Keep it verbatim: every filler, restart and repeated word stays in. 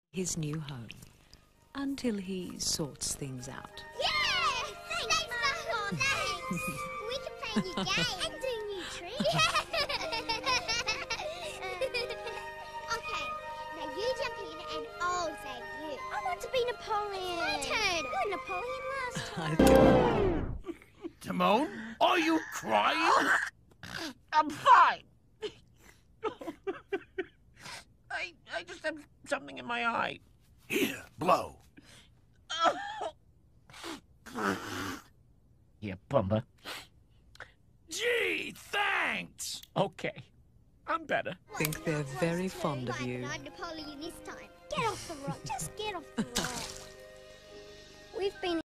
his new home until he sorts things out. Yeah! Thanks, thanks Mum! Thanks! We can play a new game and do new tricks. Okay, now you jump in and I'll save you. I want to be Napoleon. My turn. You were Napoleon last time. Timon, are you crying? I'm fine. I I just have something in my eye. Here, blow. Here, Pumbaa. Gee, thanks. Okay, I'm better. Think they're very fond of you. I'm Napoleon this time. Get off the rock. Just get off the rock. We've been